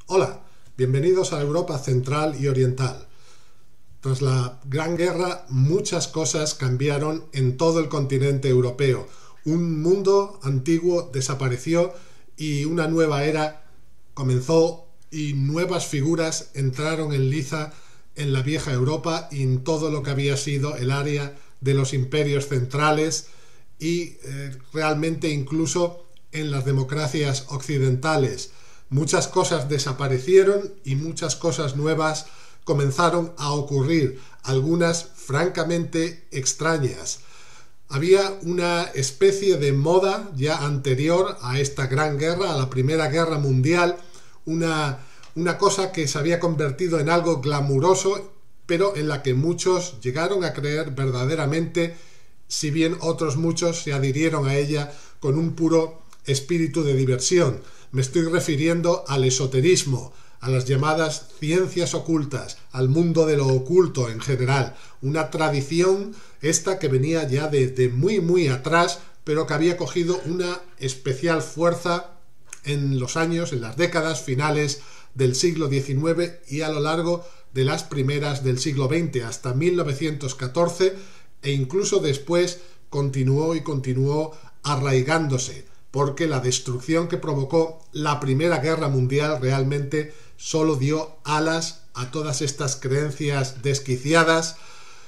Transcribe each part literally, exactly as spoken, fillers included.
Hola, bienvenidos a Europa Central y Oriental. Tras la Gran Guerra, muchas cosas cambiaron en todo el continente europeo. Un mundo antiguo desapareció y una nueva era comenzó y nuevas figuras entraron en liza en la vieja Europa y en todo lo que había sido el área de los imperios centrales y eh, realmente incluso en las democracias occidentales. Muchas cosas desaparecieron y muchas cosas nuevas comenzaron a ocurrir, algunas francamente extrañas. Había una especie de moda ya anterior a esta gran guerra, a la Primera Guerra Mundial, una, una cosa que se había convertido en algo glamuroso, pero en la que muchos llegaron a creer verdaderamente, si bien otros muchos se adhirieron a ella con un puro espíritu de diversión. Me estoy refiriendo al esoterismo, a las llamadas ciencias ocultas, al mundo de lo oculto en general, una tradición esta que venía ya de, de muy muy atrás, pero que había cogido una especial fuerza en los años, en las décadas finales del siglo diecinueve y a lo largo de las primeras del siglo veinte, hasta mil novecientos catorce, e incluso después continuó y continuó arraigándose, porque la destrucción que provocó la Primera Guerra Mundial realmente solo dio alas a todas estas creencias desquiciadas,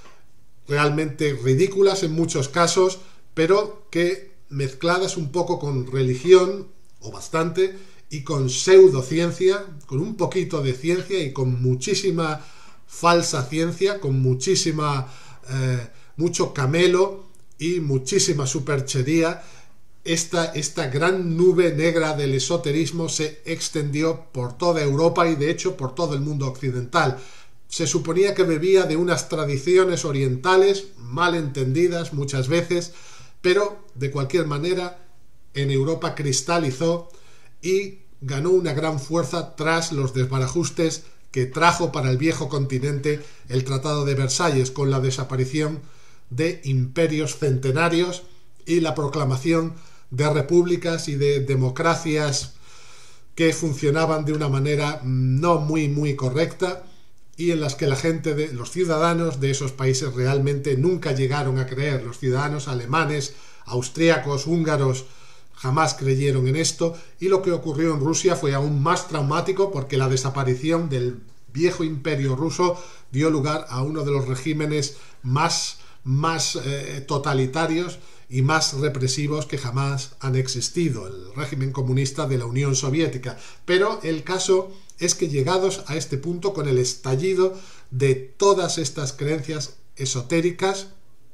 realmente ridículas en muchos casos, pero que mezcladas un poco con religión, o bastante, y con pseudociencia, con un poquito de ciencia y con muchísima falsa ciencia, con muchísima, eh, mucho camelo y muchísima superchería. Esta, esta gran nube negra del esoterismo se extendió por toda Europa y de hecho por todo el mundo occidental. Se suponía que bebía de unas tradiciones orientales mal entendidas muchas veces, pero de cualquier manera en Europa cristalizó y ganó una gran fuerza tras los desbarajustes que trajo para el viejo continente el Tratado de Versalles, con la desaparición de imperios centenarios y la proclamación de repúblicas y de democracias que funcionaban de una manera no muy muy correcta y en las que la gente, de los ciudadanos de esos países realmente nunca llegaron a creer. Los ciudadanos alemanes, austríacos, húngaros jamás creyeron en esto, y lo que ocurrió en Rusia fue aún más traumático porque la desaparición del viejo imperio ruso dio lugar a uno de los regímenes más, más eh, totalitarios y más represivos que jamás han existido, el régimen comunista de la Unión Soviética. Pero el caso es que llegados a este punto, con el estallido de todas estas creencias esotéricas,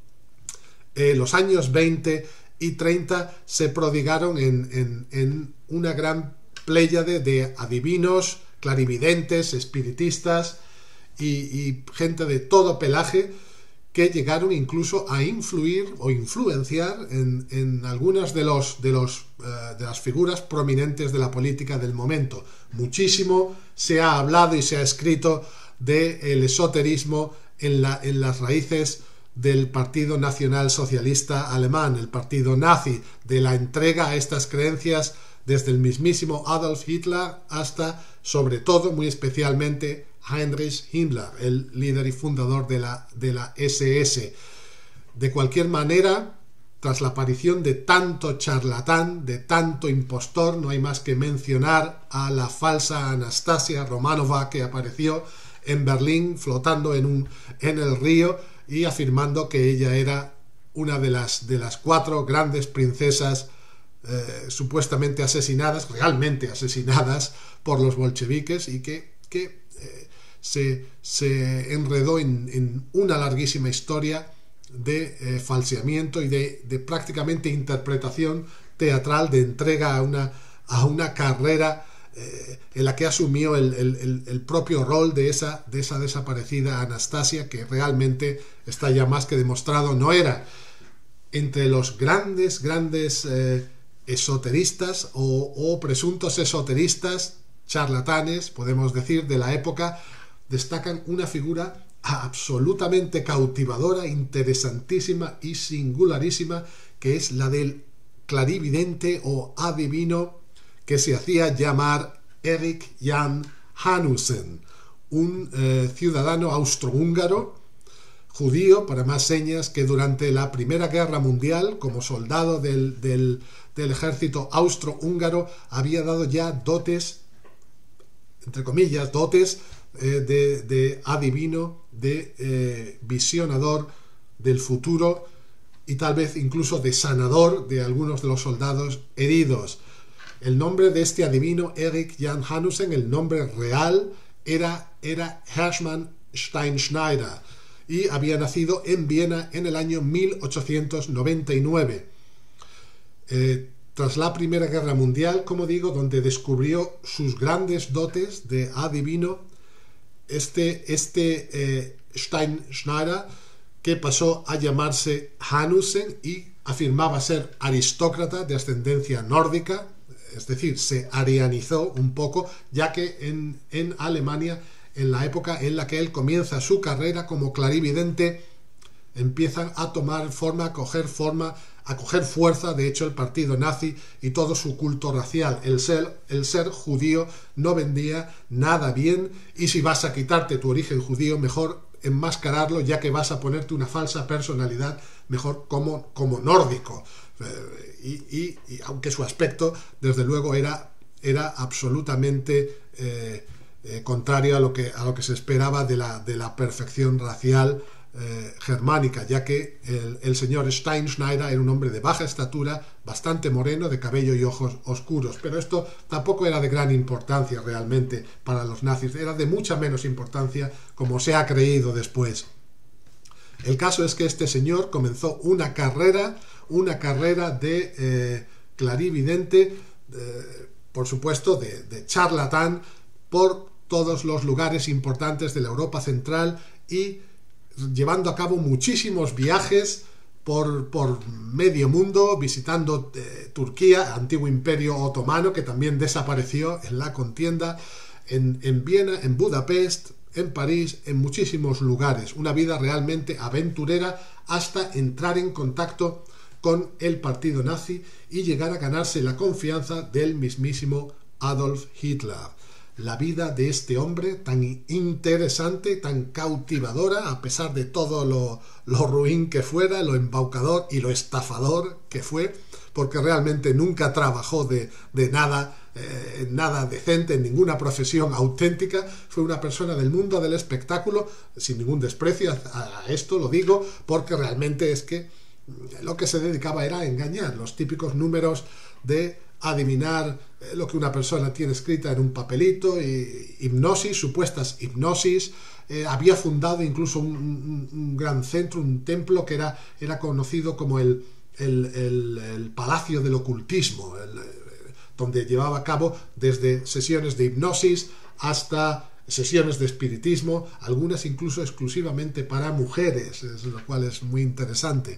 eh, los años veinte y treinta se prodigaron en, en, en una gran pléyade de adivinos, clarividentes, espiritistas y, y gente de todo pelaje, que llegaron incluso a influir o influenciar en, en algunas de, los, de, los, uh, de las figuras prominentes de la política del momento. Muchísimo se ha hablado y se ha escrito del esoterismo en, la, en las raíces del Partido Nacional Socialista Alemán, el partido nazi, de la entrega a estas creencias desde el mismísimo Adolf Hitler hasta, sobre todo, muy especialmente, Heinrich Himmler, el líder y fundador de la, de la ese ese. De cualquier manera, tras la aparición de tanto charlatán, de tanto impostor, no hay más que mencionar a la falsa Anastasia Romanova, que apareció en Berlín flotando en, un, en el río y afirmando que ella era una de las, de las cuatro grandes princesas eh, supuestamente asesinadas, realmente asesinadas por los bolcheviques, y que, que eh, se, se enredó en, en una larguísima historia de eh, falseamiento y de, de prácticamente interpretación teatral, de entrega a una, a una carrera eh, en la que asumió el, el, el propio rol de esa, de esa desaparecida Anastasia, que realmente está ya más que demostrado no era. Entre los grandes, grandes eh, esoteristas o, o presuntos esoteristas, charlatanes, podemos decir, de la época, destacan una figura absolutamente cautivadora, interesantísima y singularísima, que es la del clarividente o adivino que se hacía llamar Erik Jan Hanussen, un eh, ciudadano austrohúngaro, judío, para más señas, que durante la Primera Guerra Mundial, como soldado del, del, del ejército austrohúngaro, había dado ya dotes, entre comillas, dotes eh, de, de adivino, de eh, visionador del futuro y tal vez incluso de sanador de algunos de los soldados heridos. El nombre de este adivino, Erik Jan Hanussen, el nombre real, era, era Hermann Steinschneider, y había nacido en Viena en el año mil ochocientos noventa y nueve. Eh, tras la Primera Guerra Mundial, como digo, donde descubrió sus grandes dotes de adivino, este, este eh, Steinschneider, que pasó a llamarse Hanussen y afirmaba ser aristócrata de ascendencia nórdica, es decir, se arianizó un poco, ya que en, en Alemania, en la época en la que él comienza su carrera como clarividente, empiezan a tomar forma, a coger forma, a coger fuerza, de hecho, el partido nazi y todo su culto racial. El ser, el ser judío no vendía nada bien, y si vas a quitarte tu origen judío, mejor enmascararlo, ya que vas a ponerte una falsa personalidad, mejor como, como nórdico. Eh, y, y, y aunque su aspecto, desde luego, era, era absolutamente eh, eh, contrario a lo que, a lo que se esperaba de la, de la perfección racial eh, germánica, ya que el, el señor Steinschneider era un hombre de baja estatura, bastante moreno, de cabello y ojos oscuros, pero esto tampoco era de gran importancia realmente para los nazis, era de mucha menos importancia, como se ha creído después. El caso es que este señor comenzó una carrera, una carrera de eh, clarividente, eh, por supuesto de, de charlatán, por todos los lugares importantes de la Europa central, y llevando a cabo muchísimos viajes por, por medio mundo, visitando eh, Turquía, antiguo imperio otomano, que también desapareció en la contienda, en, en Viena, en Budapest, en París, en muchísimos lugares. Una vida realmente aventurera, hasta entrar en contacto con el partido nazi y llegar a ganarse la confianza del mismísimo Adolf Hitler. La vida de este hombre, tan interesante, tan cautivadora, a pesar de todo lo, lo ruin que fuera, lo embaucador y lo estafador que fue, porque realmente nunca trabajó de, de nada, eh, nada decente, en ninguna profesión auténtica. Fue una persona del mundo del espectáculo, sin ningún desprecio a, a esto, lo digo, porque realmente es que lo que se dedicaba era a engañar, los típicos números de adivinar lo que una persona tiene escrita en un papelito, y hipnosis, supuestas hipnosis. Eh, había fundado incluso un, un, un gran centro, un templo que era, era conocido como el, el, el, el Palacio del Ocultismo, el, donde llevaba a cabo desde sesiones de hipnosis hasta sesiones de espiritismo, algunas incluso exclusivamente para mujeres, lo cual es muy interesante.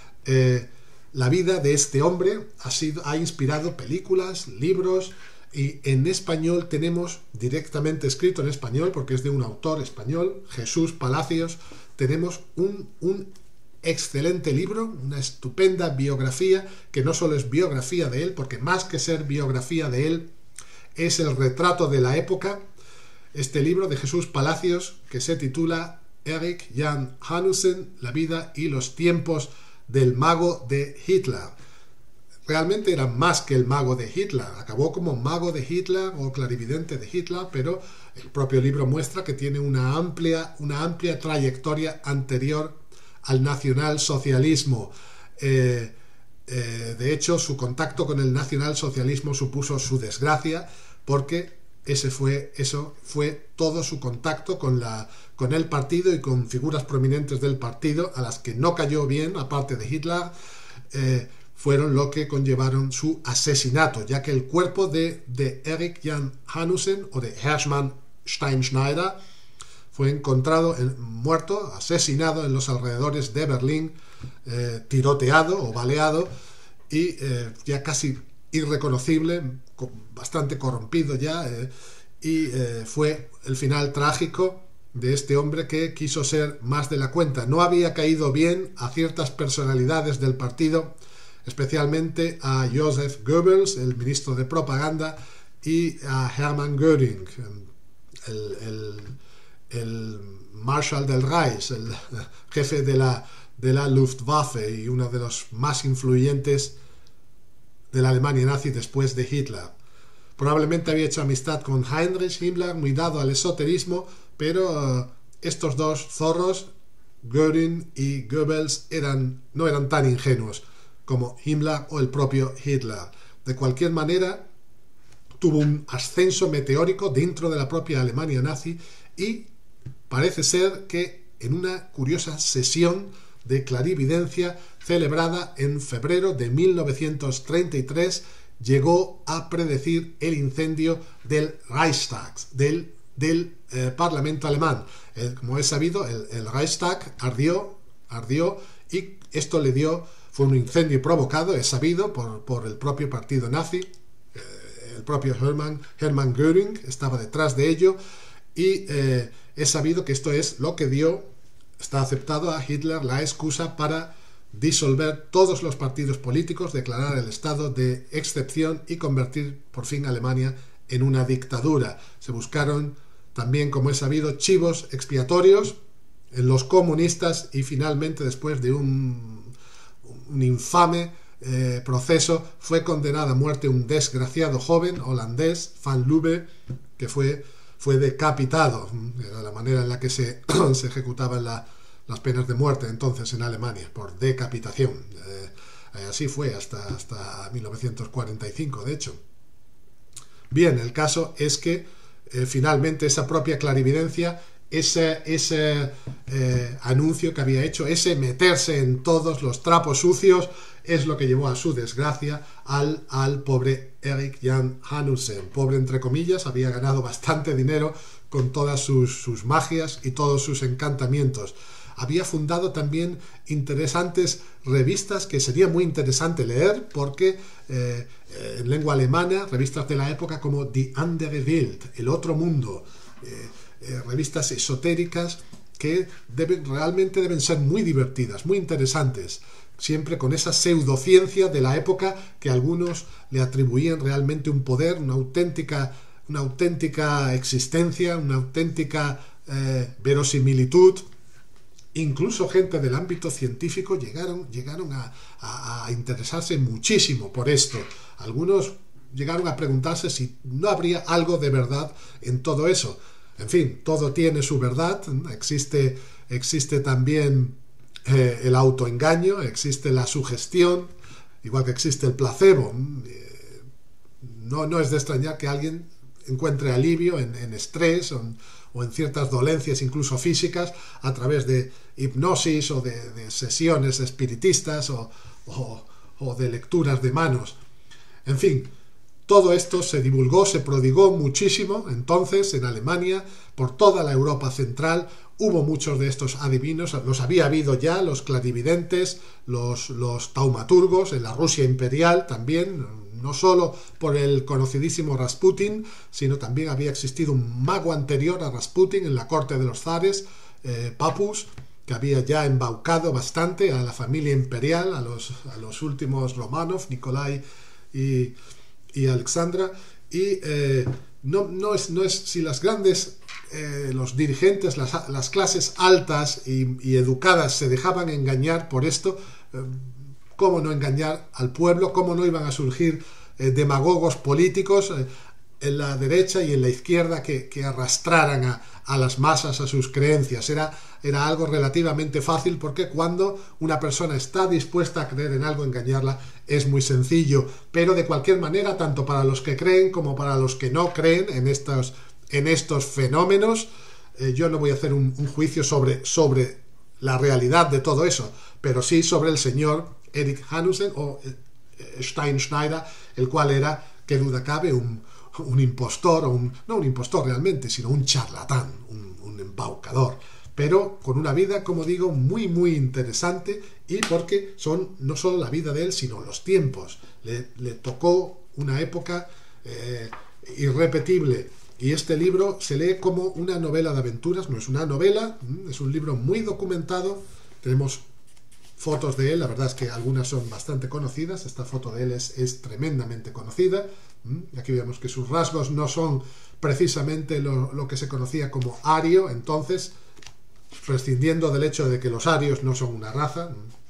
Eh, La vida de este hombre ha, sido, ha inspirado películas, libros, y en español tenemos, directamente escrito en español, porque es de un autor español, Jesús Palacios, tenemos un, un excelente libro, una estupenda biografía, que no solo es biografía de él, porque más que ser biografía de él, es el retrato de la época. Este libro de Jesús Palacios, que se titula Erik Jan Hanussen, la vida y los tiempos del mago de Hitler. Realmente era más que el mago de Hitler, acabó como mago de Hitler o clarividente de Hitler, pero el propio libro muestra que tiene una amplia, una amplia trayectoria anterior al nacionalsocialismo. Eh, eh, de hecho, su contacto con el nacionalsocialismo supuso su desgracia, porque ese fue, eso fue todo su contacto con, la, con el partido y con figuras prominentes del partido, a las que no cayó bien, aparte de Hitler, eh, fueron lo que conllevaron su asesinato, ya que el cuerpo de, de Erik Jan Hanussen, o de Hermann Steinschneider, fue encontrado en, muerto, asesinado en los alrededores de Berlín, eh, tiroteado o baleado, y eh, ya casi irreconocible, bastante corrompido ya, eh, y eh, fue el final trágico de este hombre, que quiso ser más de la cuenta. No había caído bien a ciertas personalidades del partido, especialmente a Joseph Goebbels, el ministro de propaganda, y a Hermann Göring, el, el, el Marshal del Reich, el jefe de la, de la Luftwaffe y uno de los más influyentes de la Alemania nazi después de Hitler. Probablemente había hecho amistad con Heinrich Himmler, muy dado al esoterismo, pero uh, estos dos zorros, Göring y Goebbels, eran, no eran tan ingenuos como Himmler o el propio Hitler. De cualquier manera, tuvo un ascenso meteórico dentro de la propia Alemania nazi y parece ser que en una curiosa sesión de clarividencia celebrada en febrero de mil novecientos treinta y tres llegó a predecir el incendio del Reichstag, del, del eh, Parlamento alemán. Eh, como es sabido, el, el Reichstag ardió, ardió y esto le dio, fue un incendio provocado, es sabido, por, por el propio partido nazi. Eh, el propio Hermann, Hermann Göring estaba detrás de ello y eh, es sabido que esto es lo que dio, está aceptado a Hitler la excusa para disolver todos los partidos políticos, declarar el estado de excepción y convertir por fin a Alemania en una dictadura. Se buscaron también, como es sabido, chivos expiatorios en los comunistas y finalmente, después de un, un infame eh, proceso, fue condenado a muerte un desgraciado joven holandés, Van Leeuwen, que fue, fue decapitado. Era la manera en la que se, se ejecutaban la las penas de muerte entonces en Alemania, por decapitación. Eh, así fue hasta, hasta mil novecientos cuarenta y cinco, de hecho. Bien, el caso es que eh, finalmente esa propia clarividencia, ese, ese eh, anuncio que había hecho, ese meterse en todos los trapos sucios, es lo que llevó a su desgracia al, al pobre Erik Jan Hanussen. Pobre entre comillas, había ganado bastante dinero con todas sus, sus magias y todos sus encantamientos. Había fundado también interesantes revistas que sería muy interesante leer porque eh, en lengua alemana, revistas de la época como Die andere Welt, el otro mundo, eh, eh, revistas esotéricas que deben, realmente deben ser muy divertidas, muy interesantes, siempre con esa pseudociencia de la época que algunos le atribuían realmente un poder, una auténtica, una auténtica existencia, una auténtica eh, verosimilitud. Incluso gente del ámbito científico llegaron, llegaron a, a, a interesarse muchísimo por esto. Algunos llegaron a preguntarse si no habría algo de verdad en todo eso. En fin, todo tiene su verdad. Existe, existe también eh, el autoengaño, existe la sugestión, igual que existe el placebo. Eh, no, no es de extrañar que alguien encuentre alivio en, en estrés o en, o en ciertas dolencias incluso físicas a través de hipnosis o de, de sesiones espiritistas o, o, o de lecturas de manos. En fin, todo esto se divulgó, se prodigó muchísimo entonces en Alemania, por toda la Europa central. Hubo muchos de estos adivinos, los había habido ya, los clarividentes, los, los taumaturgos, en la Rusia imperial también, no solo por el conocidísimo Rasputin, sino también había existido un mago anterior a Rasputin en la corte de los zares, eh, Papus, que había ya embaucado bastante a la familia imperial, a los, a los últimos Romanov, Nikolai y, y Alexandra, y eh, no, no, es, no es si las grandes, eh, los dirigentes, las, las clases altas y, y educadas se dejaban engañar por esto, eh, ¿cómo no engañar al pueblo? ¿Cómo no iban a surgir eh, demagogos políticos eh, en la derecha y en la izquierda que, que arrastraran a, a las masas a sus creencias? Era, era algo relativamente fácil porque cuando una persona está dispuesta a creer en algo, engañarla es muy sencillo. Pero de cualquier manera, tanto para los que creen como para los que no creen en estos, en estos fenómenos, eh, yo no voy a hacer un, un juicio sobre, sobre la realidad de todo eso, pero sí sobre el señor Erik Hanussen o Steinschneider, el cual era, qué duda cabe, un, un impostor, o un, no un impostor realmente, sino un charlatán, un, un embaucador, pero con una vida, como digo, muy muy interesante, y porque son no solo la vida de él, sino los tiempos. Le, le tocó una época eh, irrepetible, y este libro se lee como una novela de aventuras. No es una novela, es un libro muy documentado. Tenemos fotos de él, la verdad es que algunas son bastante conocidas, esta foto de él es, es tremendamente conocida. ¿Mm? Aquí vemos que sus rasgos no son precisamente lo, lo que se conocía como ario, entonces, prescindiendo del hecho de que los arios no son una raza.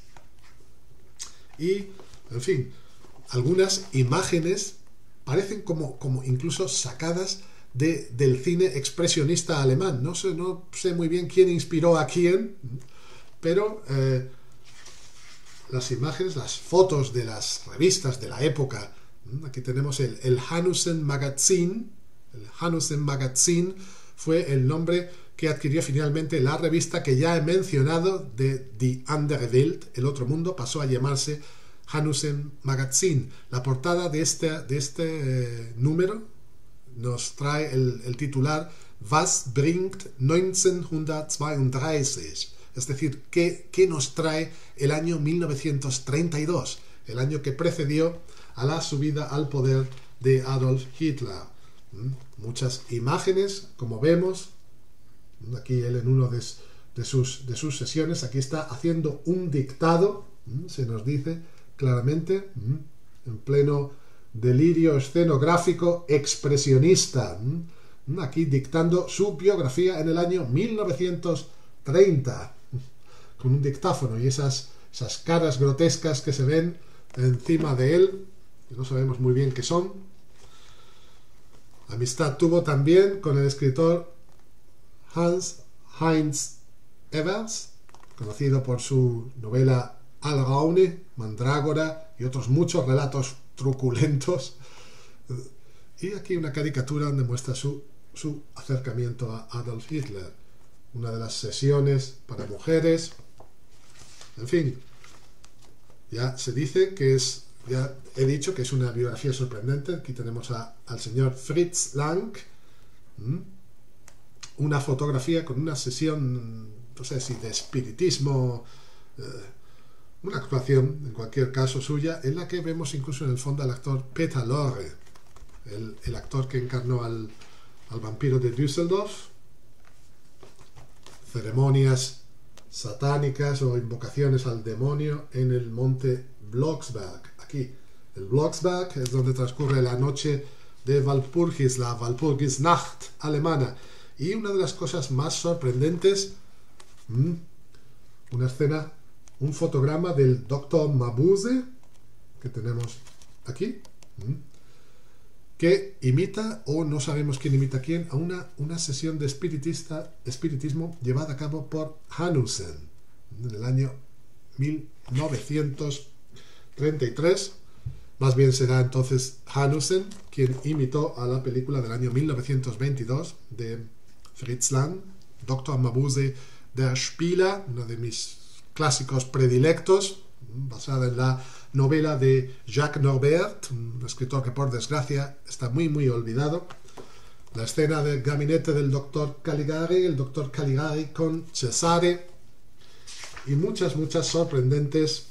Y, en fin, algunas imágenes parecen como, como incluso sacadas de, del cine expresionista alemán. No sé, no sé muy bien quién inspiró a quién, pero eh, las imágenes, las fotos de las revistas de la época, aquí tenemos el, el Hanussen Magazin. El Hanussen Magazin fue el nombre que adquirió finalmente la revista que ya he mencionado de Die andere Welt, el otro mundo, pasó a llamarse Hanussen Magazin. La portada de este, de este eh, número nos trae el, el titular Was bringt neunzehnhundertzweiunddreißig? Es decir, ¿qué, ¿qué nos trae el año mil novecientos treinta y dos? El año que precedió a la subida al poder de Adolf Hitler. ¿Mm? Muchas imágenes, como vemos. Aquí él en uno de, de, sus, de sus sesiones, aquí está haciendo un dictado, ¿Mm? se nos dice claramente, ¿Mm? en pleno delirio escenográfico expresionista. ¿Mm? Aquí dictando su biografía en el año mil novecientos treinta, con un dictáfono y esas, esas caras grotescas que se ven encima de él, que no sabemos muy bien qué son. Amistad tuvo también con el escritor Hans Heinz Evers, conocido por su novela Alraune, Mandrágora y otros muchos relatos truculentos. Y aquí una caricatura donde muestra su, su acercamiento a Adolf Hitler. Una de las sesiones para mujeres. En fin, ya se dice que es, ya he dicho que es una biografía sorprendente. Aquí tenemos a, al señor Fritz Lang. ¿Mm? Una fotografía con una sesión, no sé si de espiritismo, eh, una actuación, en cualquier caso suya, en la que vemos incluso en el fondo al actor Peter Lorre, el, el actor que encarnó al, al vampiro de Düsseldorf. Ceremonias satánicas o invocaciones al demonio en el monte Blocksberg. Aquí, el Blocksberg es donde transcurre la noche de Walpurgis, la Walpurgisnacht alemana. Y una de las cosas más sorprendentes, mmm, una escena, un fotograma del doctor Mabuse, que tenemos aquí, mmm, que imita, o no sabemos quién imita a quién, a una, una sesión de espiritista, espiritismo llevada a cabo por Hanussen en el año mil novecientos treinta y tres. Más bien será entonces Hanussen quien imitó a la película del año mil novecientos veintidós de Fritz Lang, doctor Mabuse der Spieler, uno de mis clásicos predilectos, basada en la novela de Jacques Norbert, un escritor que por desgracia está muy muy olvidado. La escena del gabinete del doctor Caligari, el doctor Caligari con Cesare, y muchas muchas sorprendentes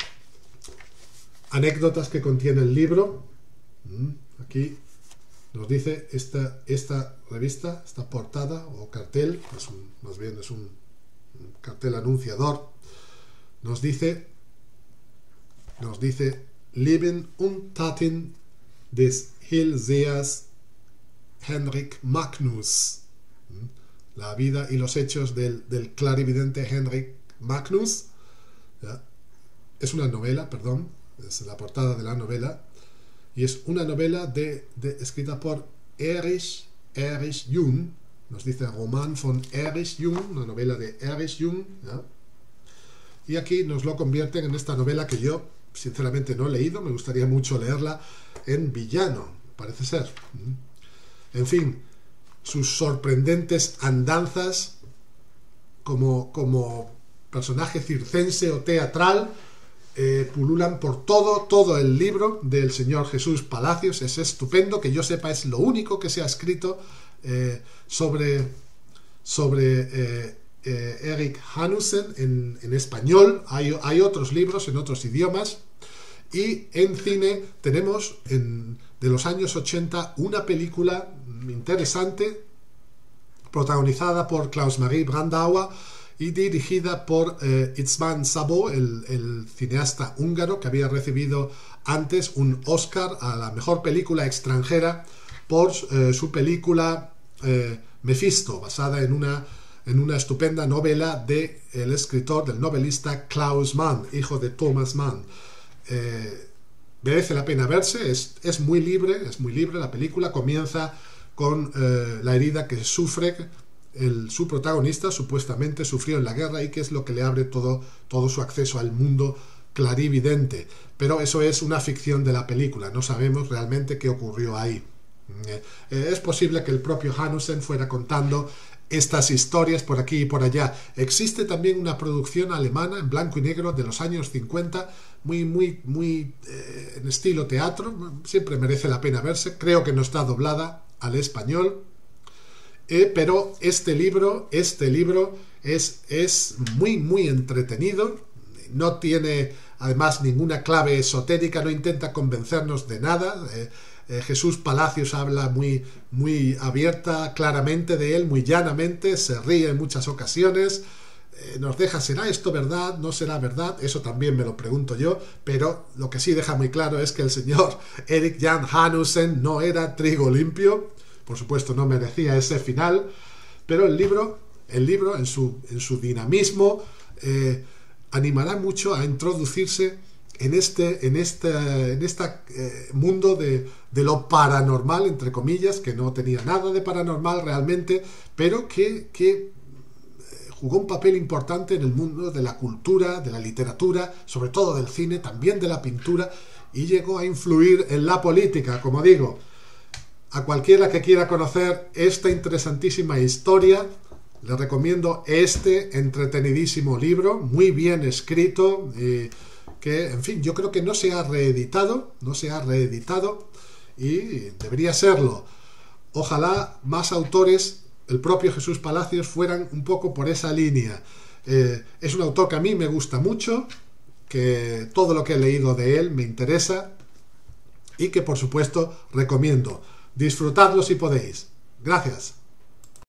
anécdotas que contiene el libro. Aquí nos dice esta, esta revista, esta portada o cartel, es un, más bien es un, un cartel anunciador, nos dice nos dice Leben und Taten des Hellsehers Henrik Magnus, la vida y los hechos del, del clarividente Henrik Magnus. ¿Ya? Es una novela, perdón, es la portada de la novela, y es una novela de, de, escrita por Erich, Erich Jung, nos dice Roman von Erich Jung, una novela de Erich Jung, ¿ya? Y aquí nos lo convierten en esta novela que yo sinceramente no he leído, me gustaría mucho leerla en villano, parece ser. En fin, sus sorprendentes andanzas como, como personaje circense o teatral eh, pululan por todo, todo el libro del señor Jesús Palacios. Es estupendo, que yo sepa es lo único que se ha escrito eh, sobre, sobre eh, eh, Erik Hanussen en, en español. Hay, hay otros libros en otros idiomas. Y en cine tenemos en, de los años ochenta una película interesante protagonizada por Klaus-Marie Brandauer y dirigida por eh, István Szabó, el, el cineasta húngaro que había recibido antes un Oscar a la mejor película extranjera por eh, su película eh, Mephisto, basada en una, en una estupenda novela del escritor, del novelista Klaus Mann, hijo de Thomas Mann. Eh, merece la pena verse, es, es muy libre, es muy libre la película, comienza con eh, la herida que sufre el, su protagonista, supuestamente sufrió en la guerra y que es lo que le abre todo, todo su acceso al mundo clarividente. Pero eso es una ficción de la película, no sabemos realmente qué ocurrió ahí. Eh, eh, es posible que el propio Hanussen fuera contando estas historias por aquí y por allá. Existe también una producción alemana en blanco y negro de los años cincuenta, muy, muy, muy eh, en estilo teatro, siempre merece la pena verse, creo que no está doblada al español, eh, pero este libro, este libro es, es muy, muy entretenido, no tiene además ninguna clave esotérica, no intenta convencernos de nada. eh, eh, Jesús Palacios habla muy, muy abierta, claramente de él, muy llanamente, se ríe en muchas ocasiones, eh, nos deja, ¿será esto verdad? ¿No será verdad? Eso también me lo pregunto yo, pero lo que sí deja muy claro es que el señor Erik Jan Hanussen no era trigo limpio, por supuesto no merecía ese final, pero el libro, el libro en su, en su dinamismo, eh, animará mucho a introducirse en este, en este, en este eh, mundo de, de lo paranormal, entre comillas, que no tenía nada de paranormal realmente, pero que, que jugó un papel importante en el mundo de la cultura, de la literatura, sobre todo del cine, también de la pintura, y llegó a influir en la política, como digo. A cualquiera que quiera conocer esta interesantísima historia, le recomiendo este entretenidísimo libro, muy bien escrito, eh, que, en fin, yo creo que no se ha reeditado, no se ha reeditado y debería serlo. Ojalá más autores, el propio Jesús Palacios, fueran un poco por esa línea. Eh, es un autor que a mí me gusta mucho, que todo lo que he leído de él me interesa y que, por supuesto, recomiendo. Disfrutadlo si podéis. Gracias.